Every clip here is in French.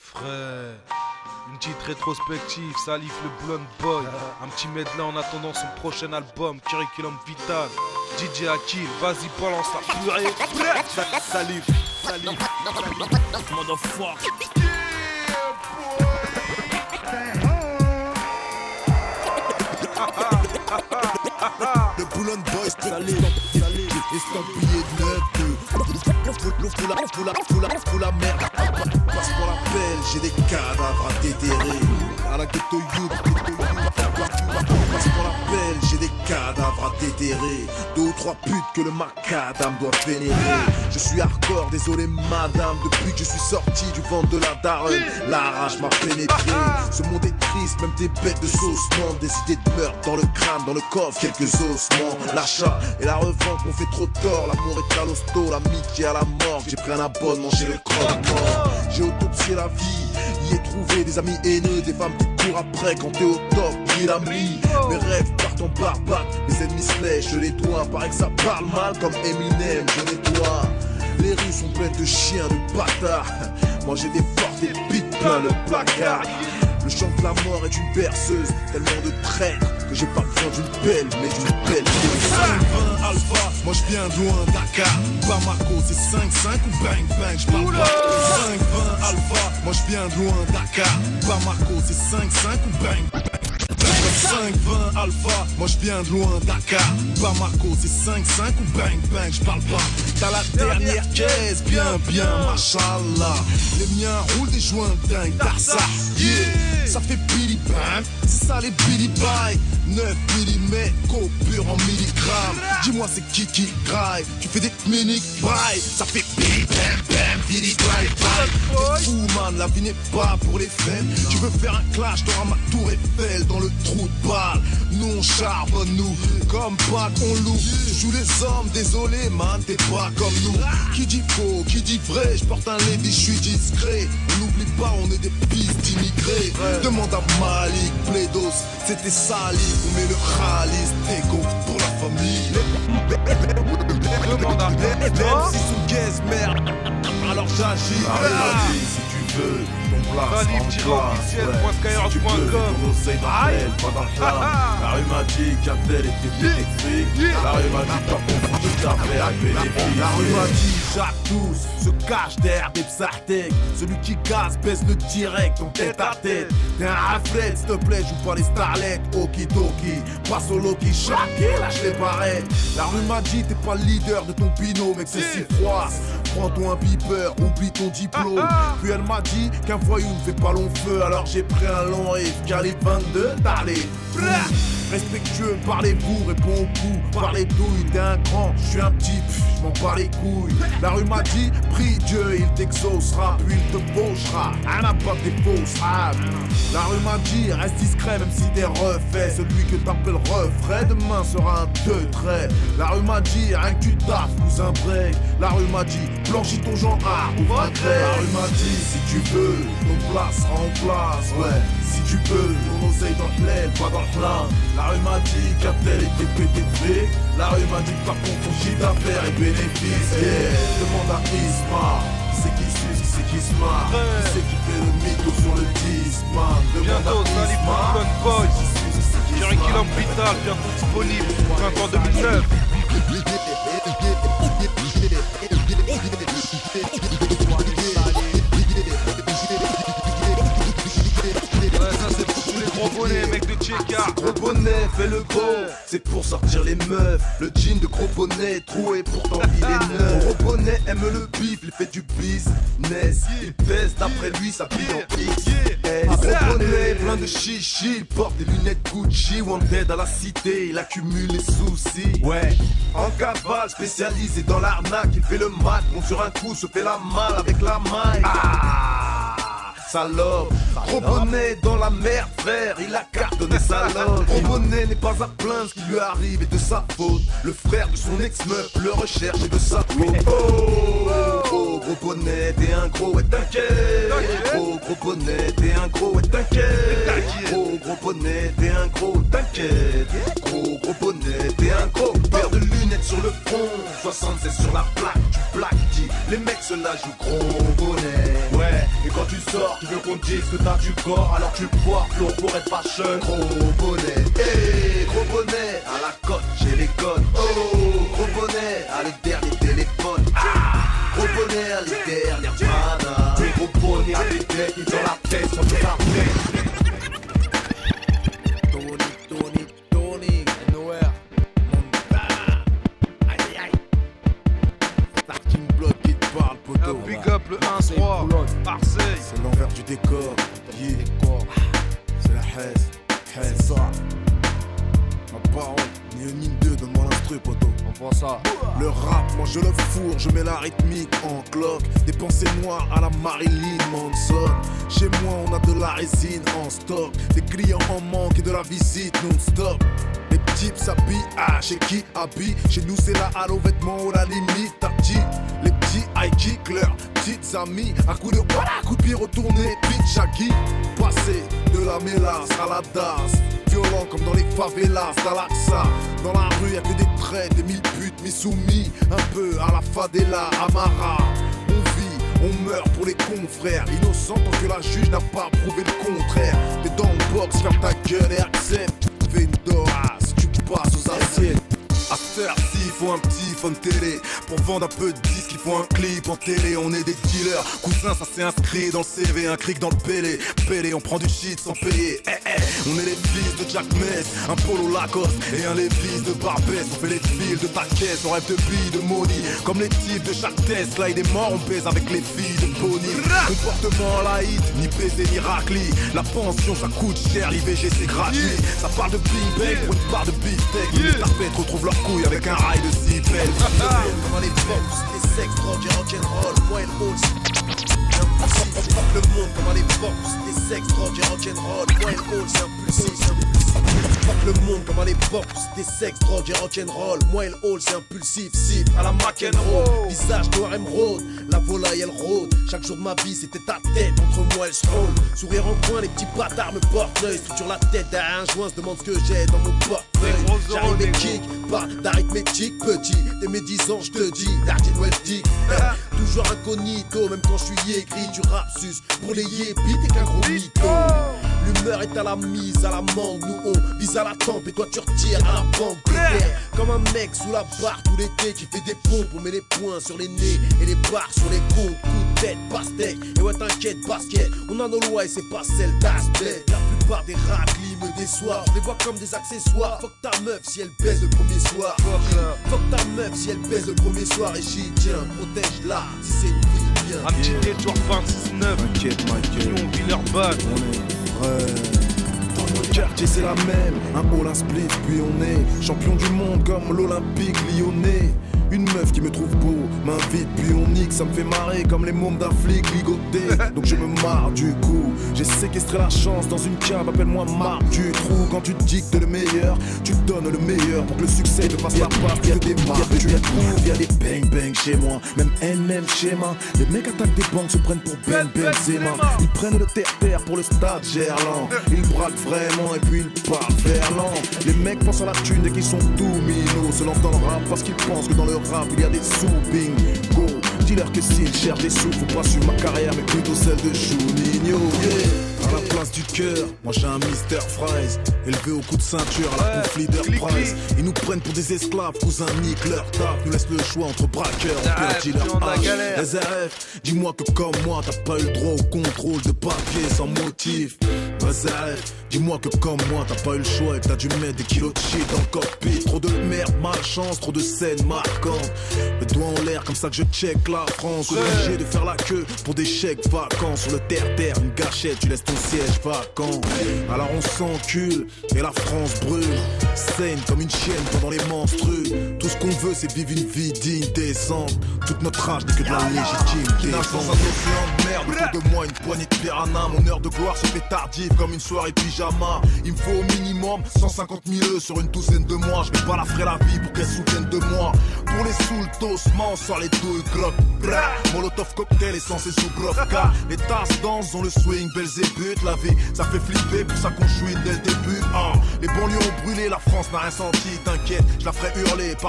Frère, une petite rétrospective, Salif le Blonde Boy. Un petit medley en attendant son prochain album, Curriculum Vital. DJ Akil, vas-y balance la purée. Salif, Salif, motherfucker. Le Blonde Boy, Salif, estampillé de neuf. Faut la merde. Parce qu'on l'appelle, j'ai des cadavres à déterrer. À la ghetto youth, parce qu'on l'appelle, j'ai des cadavres à déterrer. 2 ou 3 putes que le macadam doit vénérer. Je suis hardcore, désolé madame. Depuis que je suis sorti du ventre de la daronne, la rage m'a pénétré. Ce monde est triste, même des bêtes de saucement. Des idées de meurtre dans le crâne, dans le coffre, quelques ossements. L'achat et la revente m'ont fait trop tort. L'amour est à l'hosto, l'amitié à la mort. J'ai pris un abonnement chez le croque-mort. J'ai autopsié la vie, y ai trouvé des amis haineux, des femmes qui courent après quand t'es au top, il a mis. Mes rêves partent en barbac, mes ennemis se lèchent les doigts. Paraît que ça parle mal comme Eminem, je nettoie. Les rues sont pleines de chiens, de bâtards. Moi j'ai des forces, des bites plein le placard. Le chant de la mort est une berceuse, tellement de traîtres que j'ai pas besoin d'une pelle, mais d'une pelle. 5-20 Alpha, moi je viens de loin, Dakar. Bamako, c'est 5-5 ou bang bang, j'parle pas. 5-20 Alpha, moi je viens de loin, Dakar. Bamako, c'est 5-5 ou bang. 5-20 Alpha, moi je viens de loin, Dakar. Bamako, c'est 5-5 ou bang bang, j'parle pas. T'as la dernière caisse, bien machallah. Les miens roulent des joints dingues, Tarsa, yeah. Ça fait Billy Bam, c'est ça les Billy Bye. 9 mm, coupure en milligrammes. Dis-moi c'est qui graille. Tu fais des mini brailles. Ça fait Billy Bam Bam, Billy Bye Bye. T'es fou man, la vie n'est pas pour les faibles. Tu veux faire un clash, t'auras ma tour Eiffel dans le trou de balle. Nous on charbonne nous, comme pas qu'on loue. Tu joues les hommes, désolé man, t'es pas comme nous. Qui dit faux, qui dit vrai, je porte un Levi, je suis discret. On n'oublie pas, on est des pistes d'immigrés. Demande à Malik, Plédos, c'était Salif. On met le Khalis, Tego pour la famille. Demande à Même si sous guess, merde, alors j'agis. Si tu veux, ton place Salif, en tiré officiel, classe. .skyrock.com. On essaye d'appeler, pas dans le plan. La rue m'a dit qu'Abdel était pétrifié. La rue m'a dit pas pour tout à fait avec bénéfice. La rue m'a dit Jacques tous se cache derrière des psartèques. Celui qui casse baisse le direct en tête à tête. T'es un raflet, s'il te plaît, joue pas les starlets. Okidoki, pas solo qui chaque lâche les barrettes. La rue m'a dit t'es pas le leader de ton binôme, mais que c'est si froid. Prends-toi un beeper, oublie ton diplôme. Puis elle m'a dit qu'un voyou ne fait pas long feu. Alors j'ai pris un long riff, calibre 22, d'aller. Respectueux, parlez-vous, réponds au coup. Parlez douille, t'es un grand, je suis un petit, je m'en bats les couilles. La rue m'a dit, prie Dieu, il t'exaucera, puis il te fauchera. Un à pas des fausses raves. La rue m'a dit, reste discret même si t'es refait. Celui que t'appelles refrain, demain sera un 2 traits. La rue m'a dit, rien que tu taffes, cousin break. La rue m'a dit, blanchis ton genre A, ouvre un trait. La rue m'a dit, si tu veux, ton place sera en place, ouais. Si tu peux, ton oseille dans l'aile, pas dans le plein. La rue m'a dit qu'Abdel était pété. La rue m'a dit que par contre ton chiffre d'affaires est bénéfice. Yeah. Demande à Isma, c'est qui suce, c'est qui se marre. Qui c'est qui fait le mytho sur le 10 man. Bientôt, Salif le Blonde Boy. Curriculum Vital, bientôt disponible. Printemps 2009. Gros bonnet, mec de Tcheka. Gros bonnet, fais le beau, c'est pour sortir les meufs. Le jean de gros bonnet, troué pourtant il est neuf. Gros bonnet aime le bif, il fait du business. Il pèse d'après lui sa bille en XS. Gros bonnet, plein de chichi, il porte des lunettes Gucci. Wanted à la cité, il accumule les soucis. Ouais, en cavale, spécialisé dans l'arnaque. Il fait le mat, monte sur un coup, se fait la malle avec la maille. Salope, gros bonnet dans la merde frère, il a cartonné salope. Gros bonnet n'est pas à plaindre, ce qui lui arrive est de sa faute. Le frère de son ex-meuf le recherche et de sa faute. Oh, gros bonnet, t'es un gros et t'inquiète. Oh, gros bonnet, t'es un gros et t'inquiète. Oh, gros bonnet, t'es un gros, t'inquiète. Gros bonnet, t'es un gros. Paire de lunettes sur le front, 76 sur la plaque, tu plaques, dit. Les mecs se la jouent gros bonnet. Ouais. Et quand tu sors, tu veux qu'on te dise que t'as du corps, alors tu portes l'eau pour être fashion. Gros bonnet, hey, gros bonnet, à la côte, j'ai les codes. Oh, gros bonnet, à les derniers téléphones. Gros bonnet, à les dernières bananes. Des gros bonnets à des têtes, ils ont la tête sur toute la tête. Tony, nowhere. Aïe aïe. Starting block qui te parle, poteau. Big up le 1-3, Marseille. C'est l'envers du décor. Yeah. C'est la haise. C'est ça. Ma parole, ni une ni deux, donne-moi l'instru, poteau. On prend ça. Le rap, moi je le fourre, je mets la rythmique en cloque. Des pensées noires à la Marilyn Manson. Chez moi on a de la résine en stock. Des clients en manque et de la visite non-stop. Les types s'habillent, chez qui habille. Chez nous c'est la halo vêtements ou la limite tati. Les petits high kick leurs petites amies. Un coup de voilà, coup de pied retourné, pitch Shaggy. Passer de la mélasse à la dasse. Violent comme dans les favelas d'Alaxa. Dans la rue y'a que des traits, des mille putes mis soumis. Un peu à la Fadela, Amara. On vit, on meurt pour les confrères. Innocent tant que la juge n'a pas prouvé le contraire. T'es dans le box, ferme ta gueule et accepte. Fais une dorasse, tu passes aux assiettes. After-ci, il faut un petit phone télé. Pour vendre un peu de disques, il faut un clip en télé. On est des dealers, cousin, ça s'est inscrit dans le CV. Un cric dans le pélé, on prend du shit sans payer. On est les fils de Jack Mess, un polo Lacoste et un Levi's de Barbès. On fait les fils de ta caisse, on rêve de billes de money. Comme les types de chaque test, là il est mort, on pèse avec les filles de Pony. Comportement laïque, ni baiser ni racli. La pension ça coûte cher, l'IVG c'est gratuit. Ça parle de Big Bang pour une part de beefsteak. Les tarpettes retrouvent leur couille avec un rail de zipel. Comment les box, les sex, drogue et rock'n'roll, moi et on porte le monde comme à l'époque. Des sex, drogue et rock'n'roll. Moi et le c'est impulsif. On porte le monde comme à l'époque. Des sex, drogue et rock'n'roll. Moi et le c'est impulsif. Sip à la McEnroe. Visage noir émeraude. La volaille elle rôde. Chaque jour de ma vie c'était ta tête. Entre moi et le scroll. Sourire en coin, les petits bâtards me portent l'œil. Structure la tête derrière un joint. Se demande ce que j'ai dans mon portefeuille. J'arrive et kick. Pas d'arithmétique petit. Dès mes 10 ans je te dis. Dartin Westic. Toujours incognito. Même quand je suis écrit. Tu rapsus pour les yébis, t'es qu'un gros mytho. L'humeur est à la mise, à la mangue. Nous on vise à la tempe et toi tu retires à la banque. Comme un mec sous la barre tout l'été qui fait des pompes. On met les poings sur les nez et les barres sur les comptes. Coup de tête, pastèque. Et ouais t'inquiète basket. On a nos lois et c'est pas celle d'aspect. La plupart des raclis me déçoivent. Je les vois comme des accessoires. Fuck ta meuf si elle baise le premier soir. Fuck ta meuf si elle baise le premier soir. Et j'y tiens, protège-la si c'est une fille. Un petit détour 26-9. T'inquiète, Michael. On Villeurbanne. On est vrai. Dans notre quartier, c'est la même. Un all, un split, puis on est champion du monde comme l'Olympique lyonnais. Une meuf qui me trouve beau, m'invite puis on nique. Ça me fait marrer comme les mômes d'un flic ligoté. Donc je me marre du coup. J'ai séquestré la chance dans une cave, appelle-moi Marc du trou. Quand tu dictes le meilleur, tu donnes le meilleur. Pour que le succès te fasse la part, y'a des marques, tu les trouves. Y'a des bang bang chez moi, même schéma. Les mecs attaquent des banques, se prennent pour Ben Benzema. Ils prennent le terre-terre pour le stade Gerland. Ils braquent vraiment et puis ils parlent verlan. Les mecs pensent à la thune dès qu'ils sont tout minots. Se lancent dans le rap parce qu'ils pensent que dans le rap il y a des sous, bingo. Dis-leur que s'ils cherchent des sous, faut pas suivre ma carrière mais plutôt celle de Juninho. À la place du cœur, moi j'ai un Mr. Fries. Élevé au coup de ceinture à la conf leader prize. Ils nous prennent pour des esclaves, cousins nique leur tape. Nous laissent le choix entre braqueurs, on perd leur âge. SRF, dis-moi que comme moi t'as pas eu le droit au contrôle de papier sans motif. SRF, dis-moi que comme moi t'as pas eu le choix et que t'as dû mettre des kilos de shit dans le cockpit. Trop de merde, malchance, trop de scènes marquantes. Le doigt en l'air comme ça que je check la France. Obligé de faire la queue pour des chèques vacances. Sur le terre-terre, une gâchette, tu laisses ton siège vacant. Alors on s'encule et la France brûle. Saigne comme une chienne pendant les menstrues. Tout ce qu'on veut c'est vivre une vie digne, décente. Toute notre rage n'est que de la légitimité. Nage dans un océan de merde, autour de moi une poignée de piranha. Mon heure de gloire se fait tardive comme une soirée pyjama. Il me faut au minimum 150 000 sur une douzaine de mois. Je vais pas la frayer la vie pour qu'elle souvienne de moi. Pour les sous le tossement, on sort les douilles glock. Molotov cocktail essence sous Brovka. Les tasses dansent, ont le swing, Belzébuth. La vie, ça fait flipper, pour ça qu'on chouine dès le début. Les banlieues ont brûlé, la France n'a rien senti. T'inquiète, je la ferai hurler par le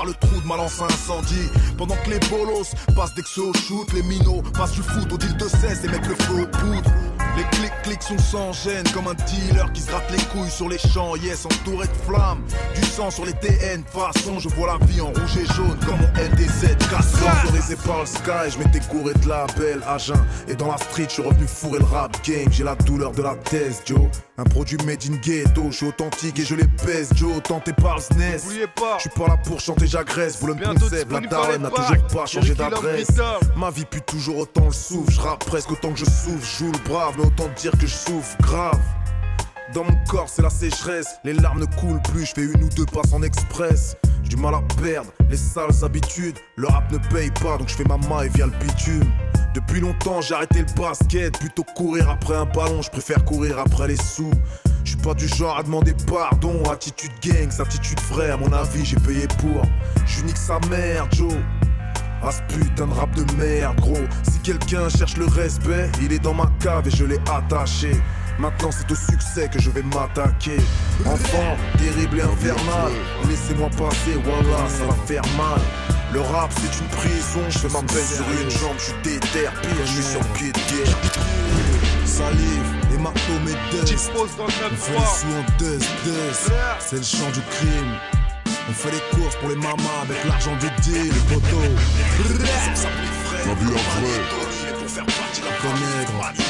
le trou de ma lance à incendie. Pendant que les bolos passent d'exo au shoot, les minots passent du foot au deal de 16 et mettent le feu au poudre. Les clics sont sans gêne, comme un dealer qui se gratte les couilles sur les champs, yes, entouré de flammes. Du sang sur les TN, façon, je vois la vie en rouge et jaune, comme mon LDZ, cassant. Autorisé par le sky, je m'étais couré de la belle à jeun. Et dans la street, je suis revenu fourrer le rap game, j'ai la douleur de la thèse, Joe. Un produit made in ghetto, je suis authentique et je les pèse, Joe, tenté par le SNES. Je suis pas là pour chanter, j'agresse, vous le concept, la daronne n'a toujours pas changé d'adresse. Ma vie pue toujours autant le souffle, je rappe presque autant que je souffre, je joue le brave, mais autant dire que je souffre grave. Dans mon corps c'est la sécheresse, les larmes ne coulent plus, je fais une ou deux passes en express. J'ai du mal à perdre les sales habitudes, le rap ne paye pas donc je fais ma maille via le bitume. Depuis longtemps j'ai arrêté le basket, plutôt courir après un ballon, je préfère courir après les sous. Je suis pas du genre à demander pardon, attitude gang, attitude frère, à mon avis j'ai payé pour. Je nique sa mère Joe. Ah ce putain de rap de merde gros. Si quelqu'un cherche le respect, il est dans ma cave et je l'ai attaché. Maintenant c'est au succès que je vais m'attaquer. Enfant, terrible et infernal, laissez-moi passer, voilà, ça va faire mal. Le rap c'est une prison, je fais ma peine sur une jambe, je suis déter, pire, je suis sur pied de guerre. Salive, et marteau mes dust. On fait les sous en dust. C'est le chant du crime. On fait les courses pour les mamas avec l'argent du deal, les poteaux. C'est ça pour les frères, la vie après. Pour faire partie de la famille.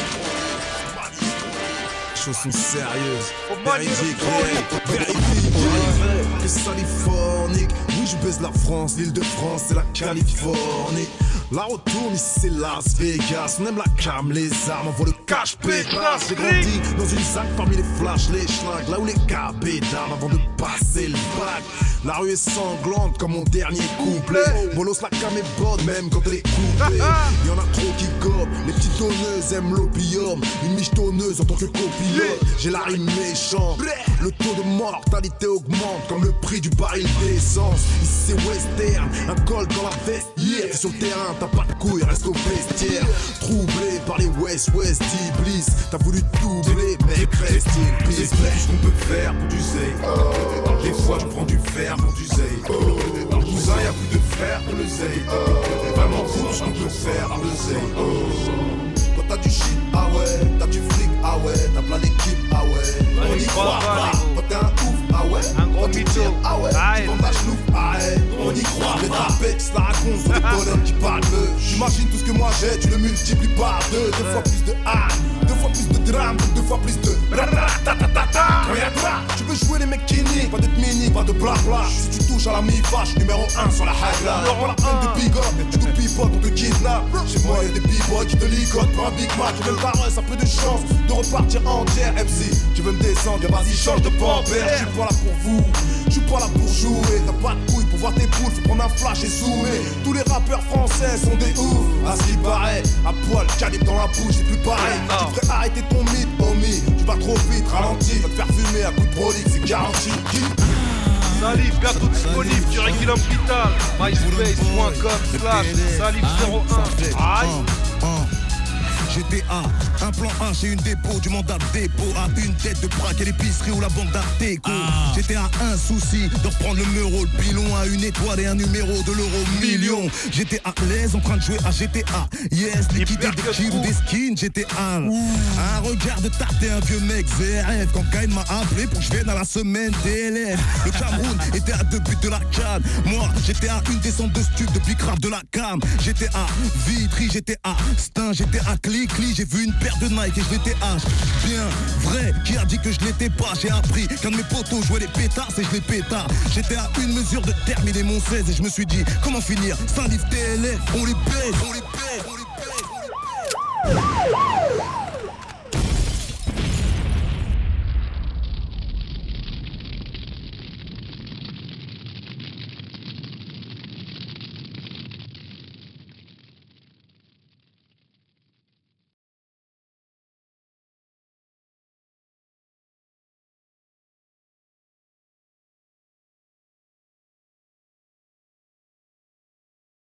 Les choses sont sérieuses. Véridique, véridique. Que Californique. Oui, je baise la France, l'île de France, c'est la Californie. La retourne ici c'est Las Vegas. On aime la cam, les armes, on voit le cash pétasse. J'ai grandi dans une sac parmi les flashs, les schlingues. Là où les cabés d'armes avant de passer le bac. La rue est sanglante comme mon dernier couplet. Bolos la cam est bonne même quand elle est coupée. Y'en a trop qui gobent, les petites donneuses aiment l'opium. Une michetonneuse en tant que copilote. J'ai la rime méchante. Le taux de mortalité augmente comme le prix du baril d'essence. Ici c'est western, un col dans la veste. Yeah, sur le terrain t'as pas de couilles, reste au vestiaire. Troublé par les West Iblis. T'as voulu doubler, mec, reste in peace. C'est tout ce qu'on peut faire pour du zay. Des fois je prends du fer pour du zay. Dans le cousin y'a plus de frères pour le zay. Vraiment fou ce qu'on peut faire pour le zay. Toi t'as du shit, ah ouais. T'as du fric, ah ouais. T'as plein d'équipes, ah ouais. On y croit pas. Toi t'es un ouf, ah ouais. Un gros mytho, ah ouais. Tu vends ta chenouf, ah ouais. On y croit pas. Les trapex la racontent sur les bonhommes qui parlent peu. J'imagine tout ce que moi j'ai, tu le multiplies par deux. Deux fois plus de haine, deux fois plus de drame, deux fois plus de ratatatata. Quand y'a toi, tu veux jouer les mecs qui niquent. Pas de mini, pas de blabla. Si tu touches à la mi-vache, numéro 1 sur la hagra. Pas la peine de big up, tu nous pipotes, on te kidnappe. Chez moi y'a des b-boys qui te ligotent pour un Big Mac. Même ta russe a peu de chance de repartir entière. MC, tu veux me descendre, vas-y change de pampère. Je suis pas là pour vous, je suis pas là pour jouer. T'as pas de couilles pour voir tes poules, faut prendre un flash et zoomer. Tous les rappeurs français sont des ouf. À ce qui paraît, à poil, calibre dans la bouche, c'est plus pareil. Tu devrais arrêter ton mythe, homie. Tu vas trop vite, ralenti. Va te faire fumer à coup de brolique, c'est garanti. Salif, bientôt disponible sur Equilum Vital. myspace.com/salif01. Aïe. GTA, un plan A, j'ai une dépôt, du mandat de dépôt à une tête de braque et l'épicerie ou la banque d'Arteco. GTA, un souci de reprendre le euro, le pilon à une étoile et un numéro de l'euro million. J'étais à l'aise en train de jouer à GTA. Yes, liquider des kills ou des skins, GTA. Un regard de tarte et un vieux mec ZRF quand Kain m'a appelé pour que je vienne à la semaine DLF. Le Cameroun était à 2 buts de la canne. Moi, j'étais à une descente de stup depuis craft de la cam. J'étais à Vitry, j'étais à Stein, j'étais à Clic. J'ai vu une paire de Nike et je l'étais H. Bien vrai, qui a dit que je l'étais pas. J'ai appris qu'un de mes potos jouait les pétards et je les pétards. J'étais à une mesure de terminer mon 16 et je me suis dit comment finir. Salif TLF, on les baise, on les baise, on les baise, on les baise.